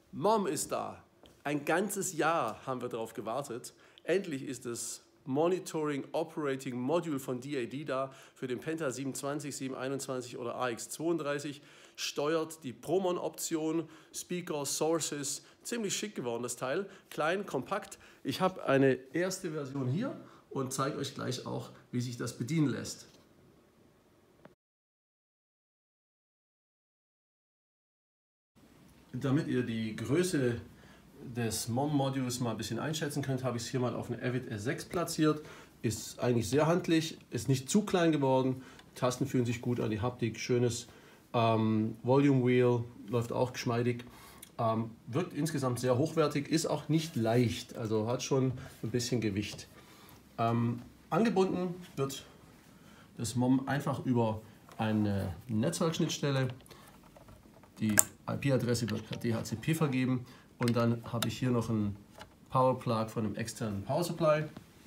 Mom ist da. Ein ganzes Jahr haben wir darauf gewartet. Endlich ist das Monitoring Operating Module von DAD da für den Penta 720, 721 oder AX32. Steuert die Promon-Option, Speaker, Sources. Ziemlich schick geworden das Teil. Klein, kompakt. Ich habe eine erste Version hier und zeige euch gleich auch, wie sich das bedienen lässt. Damit ihr die Größe des MOM-Modules mal ein bisschen einschätzen könnt, habe ich es hier mal auf eine Avid S6 platziert. Ist eigentlich sehr handlich, ist nicht zu klein geworden. Die Tasten fühlen sich gut an, die Haptik, schönes Volume Wheel, läuft auch geschmeidig. Wirkt insgesamt sehr hochwertig, ist auch nicht leicht, also hat schon ein bisschen Gewicht. Angebunden wird das MOM einfach über eine Netzwerkschnittstelle. Die IP-Adresse wird per DHCP vergeben und dann habe ich hier noch einen Powerplug von einem externen Power Supply.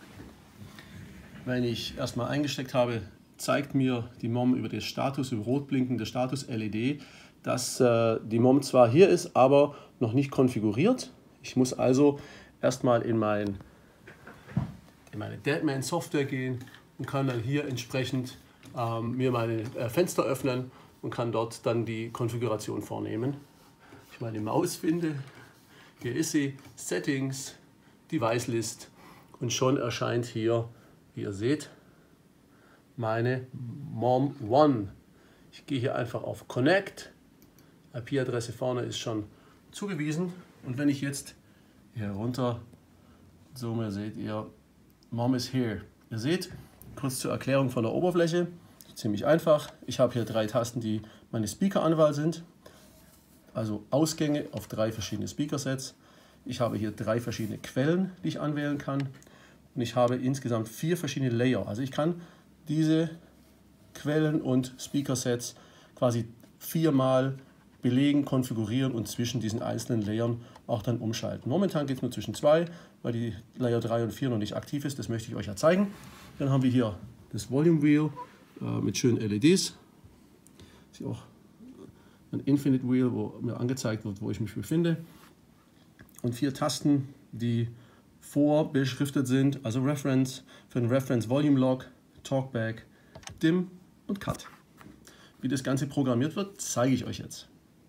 Wenn ich erstmal eingesteckt habe, zeigt mir die MOM über den Status, über rot blinkende Status-LED, dass die MOM zwar hier ist, aber noch nicht konfiguriert. Ich muss also erstmal in meine Deadman-Software gehen und kann dann hier entsprechend mir meine Fenster öffnen und kann dort dann die Konfiguration vornehmen. Ich meine Maus finde, hier ist sie, Settings, Device List und schon erscheint hier, wie ihr seht, meine MOM One. Ich gehe hier einfach auf Connect, IP-Adresse vorne ist schon zugewiesen und wenn ich jetzt hier runter zoome, seht ihr, MOM is here. Ihr seht, kurz zur Erklärung von der Oberfläche, ziemlich einfach. Ich habe hier 3 Tasten, die meine Speaker-Anwahl sind, also Ausgänge auf 3 verschiedene Speaker-Sets. Ich habe hier 3 verschiedene Quellen, die ich anwählen kann und ich habe insgesamt 4 verschiedene Layer. Also ich kann diese Quellen und Speaker-Sets quasi 4-mal belegen, konfigurieren und zwischen diesen einzelnen Layern auch dann umschalten. Momentan geht es nur zwischen 2, weil die Layer 3 und 4 noch nicht aktiv ist. Das möchte ich euch ja zeigen. Dann haben wir hier das Volume Wheel mit schönen LEDs. Ist hier auch ein Infinite Wheel, wo mir angezeigt wird, wo ich mich befinde. Und 4 Tasten, die vorbeschriftet sind, also Reference, für den Reference Volume Log, Talkback, Dim und Cut. Wie das Ganze programmiert wird, zeige ich euch jetzt.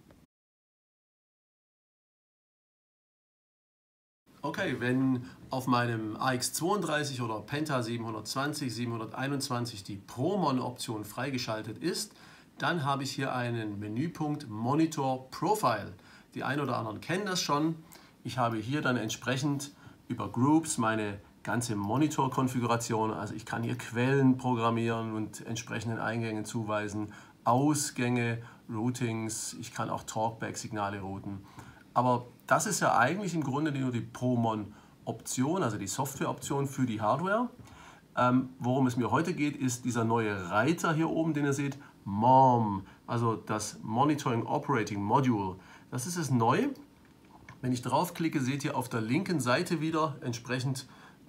Okay, wenn auf meinem AX32 oder Penta 720, 721 die Promon-Option freigeschaltet ist, dann habe ich hier einen Menüpunkt Monitor Profile. Die einen oder anderen kennen das schon. Ich habe hier dann entsprechend über Groups meine ganze Monitor-Konfiguration. Also ich kann hier Quellen programmieren und entsprechenden Eingängen zuweisen, Ausgänge, Routings, ich kann auch Talkback-Signale routen. Aber das ist ja eigentlich im Grunde nur die Promon-Option, also die Software-Option für die Hardware. Worum es mir heute geht, ist dieser neue Reiter hier oben, den ihr seht, MOM, also das Monitoring Operating Module. Das ist es neu. Wenn ich draufklicke, seht ihr auf der linken Seite wieder entsprechend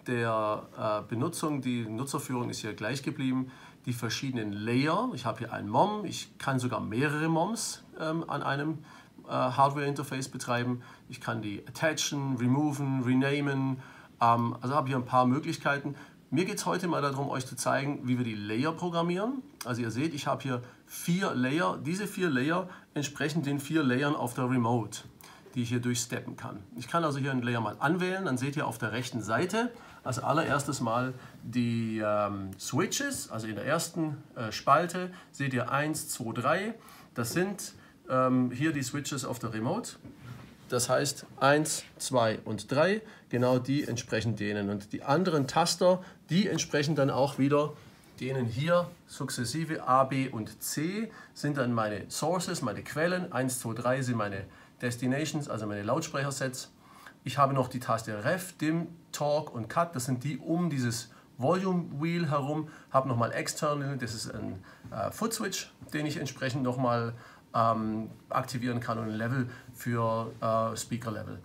der Benutzung, die Nutzerführung ist hier gleich geblieben, die verschiedenen Layer. Ich habe hier ein MOM, ich kann sogar mehrere MOMs an einem Hardware-Interface betreiben. Ich kann die attachen, removen, renamen, also habe hier ein paar Möglichkeiten. Mir geht es heute mal darum, euch zu zeigen, wie wir die Layer programmieren. Also ihr seht, ich habe hier 4 Layer. Diese 4 Layer entsprechen den 4 Layern auf der Remote, die ich hier durchsteppen kann. Ich kann also hier einen Layer mal anwählen, dann seht ihr auf der rechten Seite als allererstes mal die Switches, also in der ersten Spalte seht ihr 1, 2, 3. Das sind hier die Switches auf der Remote. Das heißt 1, 2 und 3, genau die entsprechen denen. Und die anderen Taster, die entsprechen dann auch wieder denen hier sukzessive A, B und C sind dann meine Sources, meine Quellen. 1, 2, 3 sind meine Destinations, also meine Lautsprechersets. Ich habe noch die Taste Ref, Dim, Talk und Cut. Das sind die um dieses Volume Wheel herum. Habe nochmal External, das ist ein Foot Switch, den ich entsprechend nochmal aktivieren kann und ein Level für Speaker Level.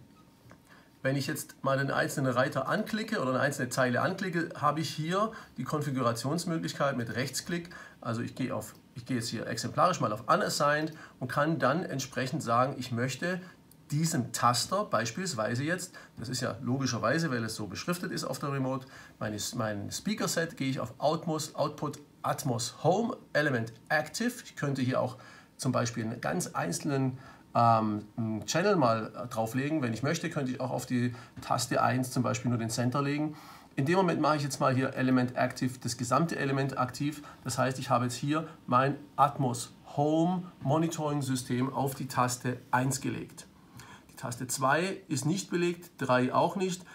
Wenn ich jetzt mal den einzelnen Reiter anklicke oder eine einzelne Zeile anklicke, habe ich hier die Konfigurationsmöglichkeit mit Rechtsklick. Also ich gehe jetzt hier exemplarisch mal auf Unassigned und kann dann entsprechend sagen, ich möchte diesem Taster beispielsweise jetzt, das ist ja logischerweise, weil es so beschriftet ist auf der Remote, mein Speaker-Set, gehe ich auf Output Atmos Home Element Active. Ich könnte hier auch zum Beispiel einen ganz einzelnen Channel mal drauflegen. Wenn ich möchte, könnte ich auch auf die Taste 1 zum Beispiel nur den Center legen. In dem Moment mache ich jetzt mal hier Element Active, das gesamte Element aktiv. Das heißt, ich habe jetzt hier mein Atmos Home Monitoring System auf die Taste 1 gelegt. Die Taste 2 ist nicht belegt, 3 auch nicht.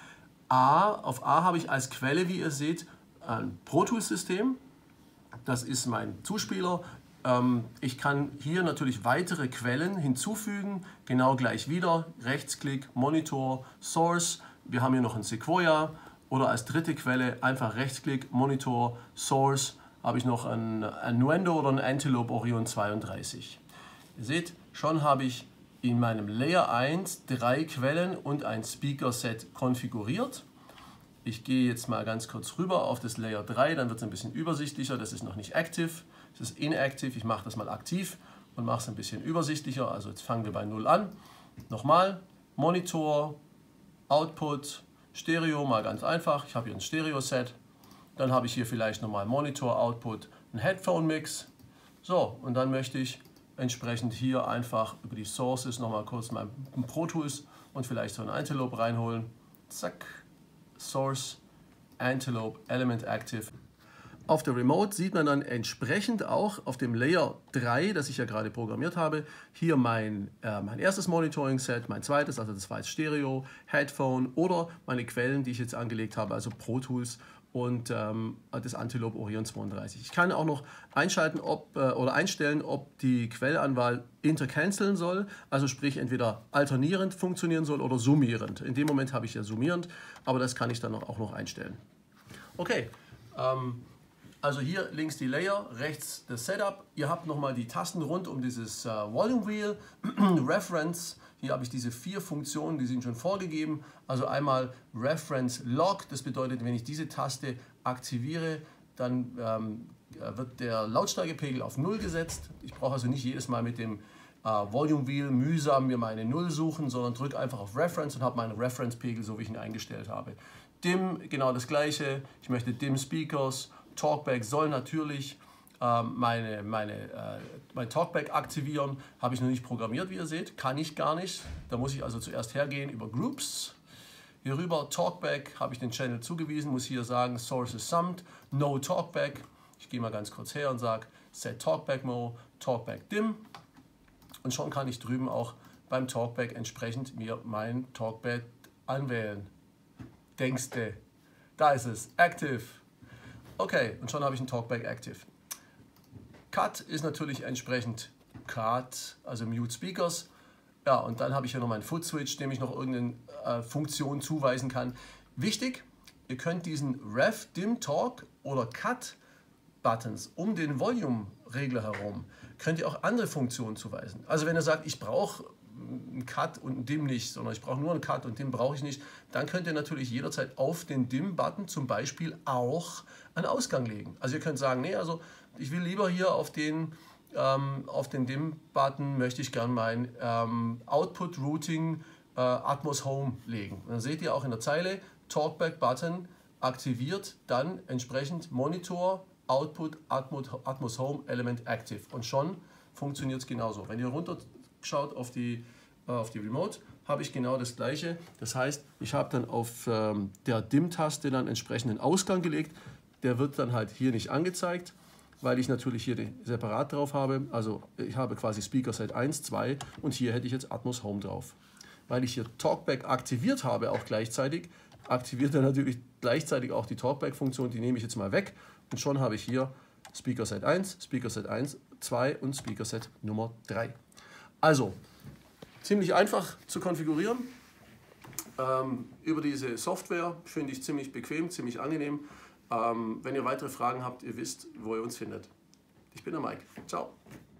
Auf A habe ich als Quelle, wie ihr seht, ein Pro Tools System. Das ist mein Zuspieler. Ich kann hier natürlich weitere Quellen hinzufügen, genau gleich wieder. Rechtsklick, Monitor, Source. Wir haben hier noch ein Sequoia. Oder als dritte Quelle einfach Rechtsklick, Monitor, Source. Habe ich noch ein Nuendo oder ein Antelope Orion 32. Ihr seht, schon habe ich in meinem Layer 1 3 Quellen und ein Speaker Set konfiguriert. Ich gehe jetzt mal ganz kurz rüber auf das Layer 3, dann wird es ein bisschen übersichtlicher. Das ist noch nicht active, das ist inactive. Ich mache das mal aktiv und mache es ein bisschen übersichtlicher. Also jetzt fangen wir bei 0 an. Nochmal, Monitor, Output, Stereo, mal ganz einfach. Ich habe hier ein Stereo-Set. Dann habe ich hier vielleicht nochmal Monitor, Output, ein Headphone-Mix. So, und dann möchte ich entsprechend hier einfach über die Sources nochmal kurz mein Pro Tools und vielleicht so ein Antelope reinholen. Zack. Source, Antelope, Element Active. Auf der Remote sieht man dann entsprechend auch auf dem Layer 3, das ich ja gerade programmiert habe, hier mein erstes Monitoring-Set, mein zweites, also das war jetzt Stereo, Headphone oder meine Quellen, die ich jetzt angelegt habe, also Pro Tools und das Antelope Orion 32. Ich kann auch noch einschalten oder einstellen, ob die Quellanwahl intercanceln soll, also sprich entweder alternierend funktionieren soll oder summierend. In dem Moment habe ich ja summierend, aber das kann ich dann auch noch einstellen. Okay, also hier links die Layer, rechts das Setup. Ihr habt nochmal die Tasten rund um dieses Volume Wheel, Reference. Hier habe ich diese 4 Funktionen, die sind schon vorgegeben. Also einmal Reference Lock, das bedeutet, wenn ich diese Taste aktiviere, dann wird der Lautstärkepegel auf 0 gesetzt. Ich brauche also nicht jedes Mal mit dem Volume Wheel mühsam mir meine 0 suchen, sondern drücke einfach auf Reference und habe meinen Reference-Pegel, so wie ich ihn eingestellt habe. Dim, genau das gleiche. Ich möchte Dim Speakers. Talkback soll natürlich mein Talkback aktivieren. Habe ich noch nicht programmiert, wie ihr seht. Kann ich gar nicht. Da muss ich also zuerst hergehen über Groups. Hier rüber Talkback habe ich den Channel zugewiesen. Muss hier sagen Sources Summed, No Talkback. Ich gehe mal ganz kurz her und sage Set Talkback Mode, Talkback Dim. Und schon kann ich drüben auch beim Talkback entsprechend mir mein Talkback anwählen. Denkste. Da ist es. Active. Okay, und schon habe ich ein Talkback Active. Cut ist natürlich entsprechend Cut, also Mute Speakers. Ja, und dann habe ich hier noch meinen Foot Switch, dem ich noch irgendeine Funktion zuweisen kann. Wichtig, ihr könnt diesen Ref, Dim, Talk oder Cut Buttons um den Volume-Regler herum, könnt ihr auch andere Funktionen zuweisen. Also wenn ihr sagt, ich brauche einen Cut und einen Dim nicht, sondern ich brauche nur einen Cut und Dim brauche ich nicht, dann könnt ihr natürlich jederzeit auf den Dim-Button zum Beispiel auch einen Ausgang legen. Also ihr könnt sagen, nee, also ich will lieber hier auf den Dim-Button möchte ich gern mein Output Routing Atmos Home legen. Und dann seht ihr auch in der Zeile, Talkback-Button aktiviert dann entsprechend Monitor, Output, Atmos Home, Element Active. Und schon funktioniert es genauso. Wenn ihr runterschaut auf die Remote, habe ich genau das gleiche. Das heißt, ich habe dann auf der Dim-Taste dann entsprechenden Ausgang gelegt. Der wird dann halt hier nicht angezeigt, weil ich natürlich hier den separat drauf habe. Also ich habe quasi Speaker Set 1, 2 und hier hätte ich jetzt Atmos Home drauf. Weil ich hier Talkback aktiviert habe, auch gleichzeitig, aktiviert er natürlich gleichzeitig auch die Talkback-Funktion. Die nehme ich jetzt mal weg und schon habe ich hier Speaker Set 1, Speaker Set 1, 2 und Speaker Set Nummer 3. Also, ziemlich einfach zu konfigurieren. Über diese Software finde ich ziemlich bequem, ziemlich angenehm. Wenn ihr weitere Fragen habt, ihr wisst, wo ihr uns findet. Ich bin der Mike. Ciao.